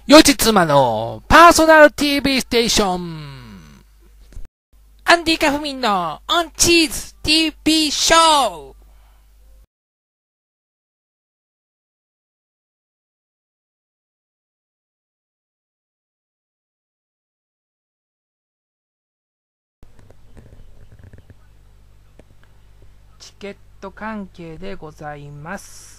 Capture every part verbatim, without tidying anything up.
よち妻のパーソナル ティーブイ ステーション。アンディカフミンのオンチーズ ティーブイ ショー。チケット関係でございます。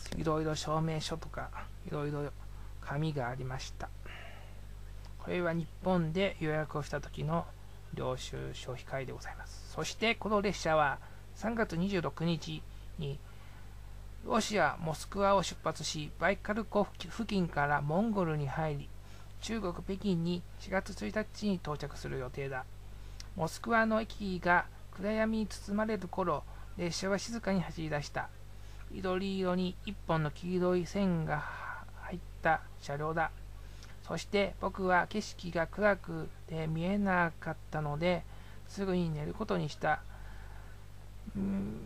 いろいろ証明書とかいろいろ紙がありました。これは日本で予約をした時の領収書控えでございます。そしてこの列車はさんがつにじゅうろくにちにロシア・モスクワを出発し、バイカル湖付近からモンゴルに入り、中国・北京にしがつついたちに到着する予定だ。モスクワの駅が暗闇に包まれる頃、列車は静かに走り出した。緑色に一本の黄色い線が入った車両だ。そして僕は景色が暗くて見えなかったのですぐに寝ることにした。うん、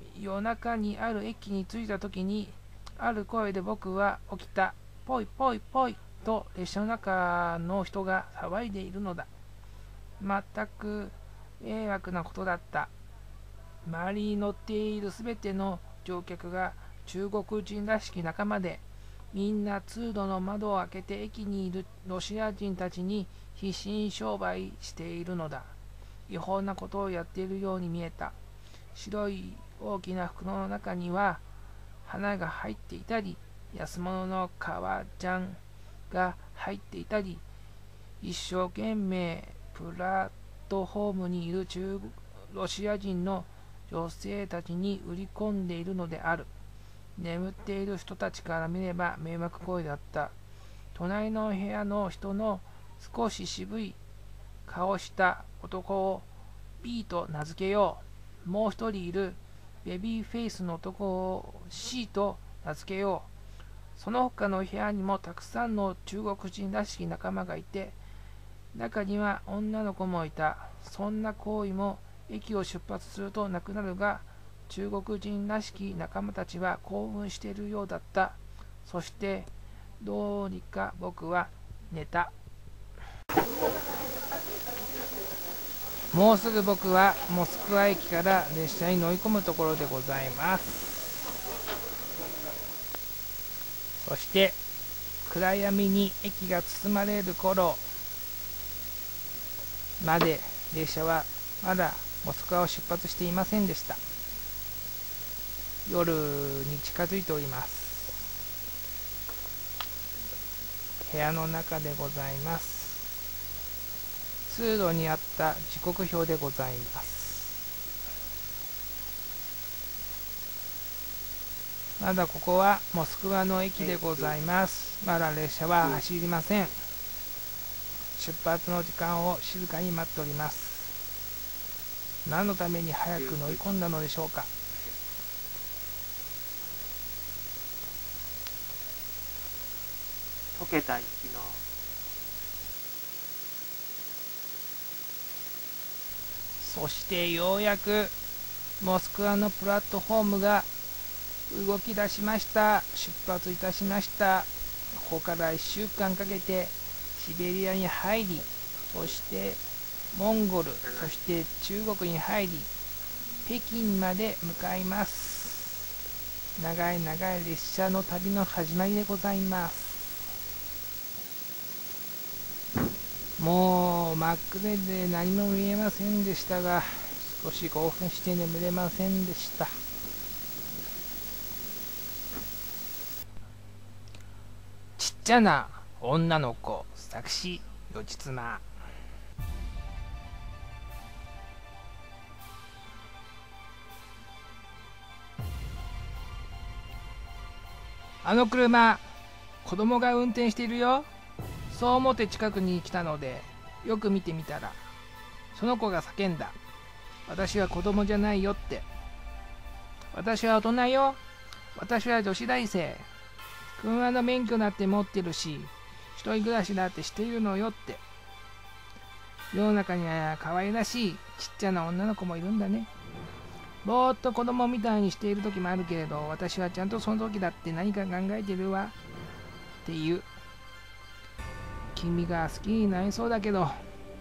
夜中にある駅に着いた時にある声で僕は起きた。ぽいぽいぽいと列車の中の人が騒いでいるのだ。全く迷惑なことだった。周りに乗っているすべての乗客が中国人らしき仲間で、みんな通路の窓を開けて駅にいるロシア人たちに必死に商売しているのだ。違法なことをやっているように見えた。白い大きな袋の中には花が入っていたり、安物の革ジャンが入っていたり、一生懸命プラットフォームにいる中ロシア人の女性たちに売り込んでいるのである。眠っている人たちから見れば迷惑行為だった。隣の部屋の人の少し渋い顔した男を B と名付けよう。もう一人いるベビーフェイスの男を C と名付けよう。その他の部屋にもたくさんの中国人らしき仲間がいて、中には女の子もいた。そんな行為も駅を出発するとなくなるが、中国人らしき仲間たちは興奮しているようだった。そしてどうにか僕は寝た。もうすぐ僕はモスクワ駅から列車に乗り込むところでございます。そして暗闇に駅が包まれる頃まで列車はまだモスクワを出発していませんでした。夜に近づいております。部屋の中でございます。通路にあった時刻表でございます。まだここはモスクワの駅でございます。まだ列車は走りません。出発の時間を静かに待っております。何のために早く乗り込んだのでしょうか。 溶けた雪のそしてようやくモスクワのプラットフォームが動き出しました。出発いたしました。ここからいっしゅうかんかけてシベリアに入り、そしてモンゴル、そして中国に入り、北京まで向かいます。長い長い列車の旅の始まりでございます。もう真っ暗で何も見えませんでしたが、少し興奮して眠れませんでした。ちっちゃな女の子作詞よちつま。あの車、子供が運転しているよ。そう思って近くに来たのでよく見てみたら、その子が叫んだ。私は子供じゃないよって。私は大人よ。私は女子大生。車の免許だって持ってるし、一人暮らしだってしているのよって。世の中には可愛らしいちっちゃな女の子もいるんだね。ぼーっと子供みたいにしている時もあるけれど、私はちゃんとその時だって何か考えてるわっていう。 君が好きになりそうだけど、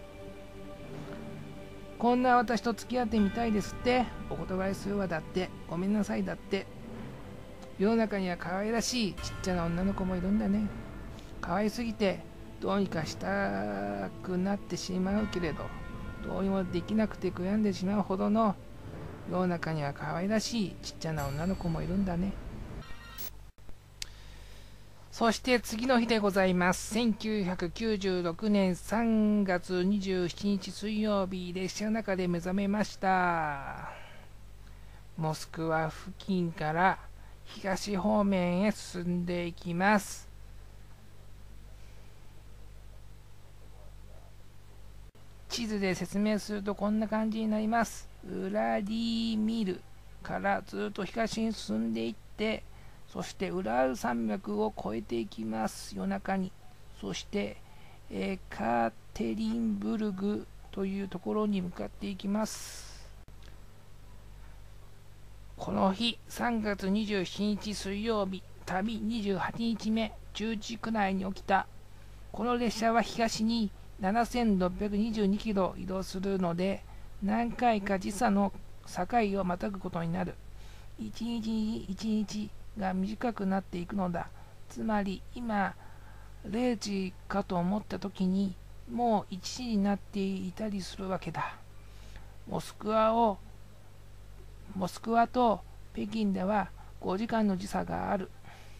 こんな私と付き合ってみたいですって、お断りするわだって、ごめんなさいだって。世の中には可愛らしいちっちゃな女の子もいるんだね。可愛すぎてどうにかしたくなってしまうけれど、どうにもできなくて悔やんでしまうほどの世の中には可愛らしいちっちゃな女の子もいるんだね。そして次の日でございます。せんきゅうひゃくきゅうじゅうろくねんさんがつにじゅうしちにち水曜日、列車の中で目覚めました。モスクワ付近から東方面へ進んでいきます。地図で説明するとこんな感じになります。ウラディミルからずっと東に進んでいって、そしてウラール山脈を越えていきます。夜中に。そしてエカテリンブルグというところに向かっていきます。この日さんがつにじゅうしちにち水曜日、旅にじゅうはちにちめ、じゅうじくらいに起きた。この列車は東にななせんろっぴゃくにじゅうにキロ移動するので、何回か時差の境をまたぐことになる。一日に一日が短くなっていくのだ。つまり今れいじかと思った時にもういちじになっていたりするわけだ。モスクワをモスクワと北京ではごじかんの時差がある。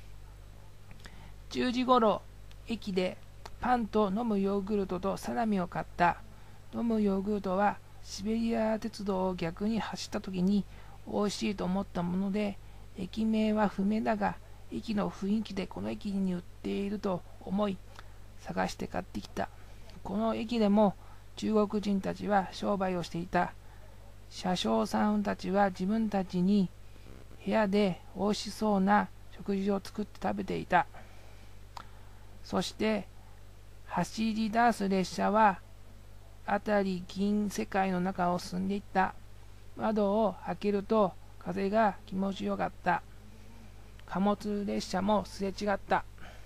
じゅうじごろ、駅でパンと飲むヨーグルトとサラミを買った。飲むヨーグルトはシベリア鉄道を逆に走った時に美味しいと思ったもので、駅名は不明だが、駅の雰囲気でこの駅に売っていると思い、探して買ってきた。この駅でも中国人たちは商売をしていた。車掌さんたちは自分たちに部屋で美味しそうな食事を作って食べていた。そして走り出す列車は辺り銀世界の中を進んでいった。窓を開けると風が気持ちよかった。貨物列車もすれ違った。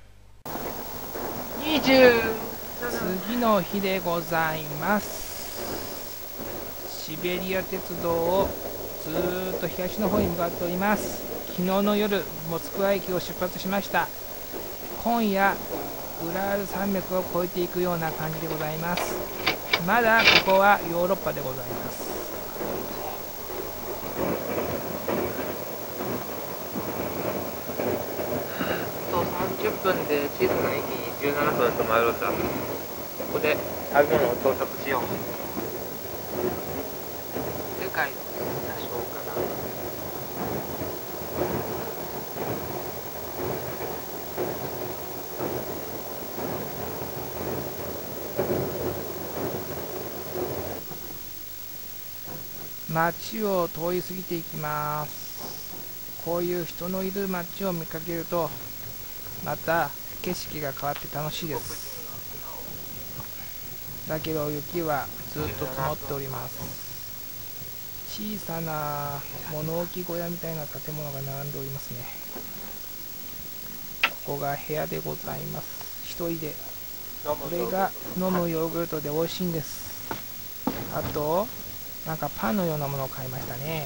にじゅう次の日でございます。シベリア鉄道をずーっと東の方に向かっております。昨日の夜、モスクワ駅を出発しました。今夜ウラール山脈を越えていくような感じでございます。まだここはヨーロッパでございます。 あとさんじゅっぷんで小さな駅にじゅうななふん止まるんだ。ここで食べ物を到着しよう。世界の多少かな。 街を通り過ぎていきます。こういう人のいる街を見かけるとまた景色が変わって楽しいです。だけど雪はずっと積もっております。小さな物置小屋みたいな建物が並んでおりますね。ここが部屋でございます。一人で。これが飲むヨーグルトで美味しいんです。あとなんかパンのようなものを買いましたね。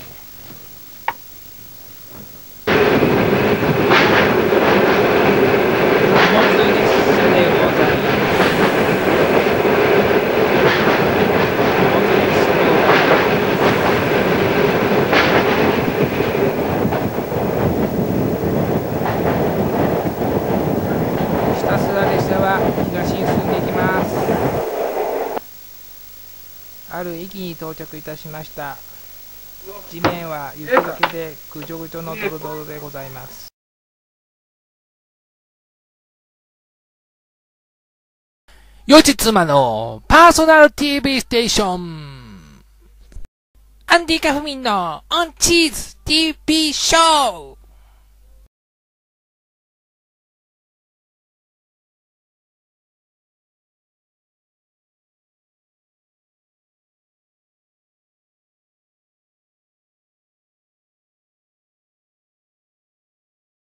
貨物列車でございます。貨物列車でございます。ひたすら列車は東に進んでいきます。ある駅に到着いたしました。地面は雪だけでぐじょぐじょのドロドロでございます。よち妻のパーソナル ティーブイ ステーション、アンディカフミンのオンチーズ ティーブイ ショー。